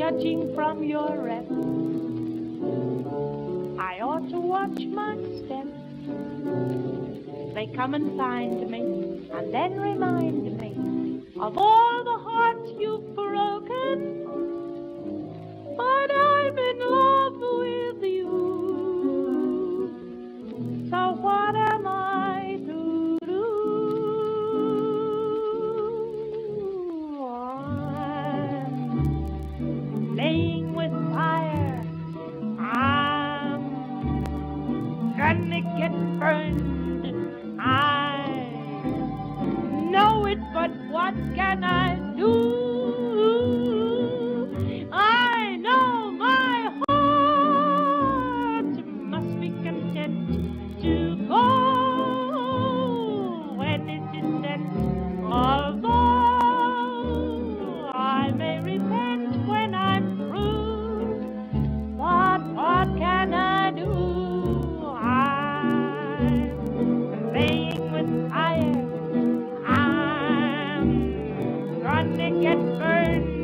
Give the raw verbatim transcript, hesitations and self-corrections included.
judging from your rep. I ought to watch my steps. They come and find me, and then remind me of all the hearts you've broken. But I'm in love with you. So what am I to do? I'm playing with fire. I'm gonna get burned. I know it, but what can I do? I know my heart must be content to go when it is sent. Although I may repent when I'm through, but what can I do? I'm playing with fire. I'm gonna get burned.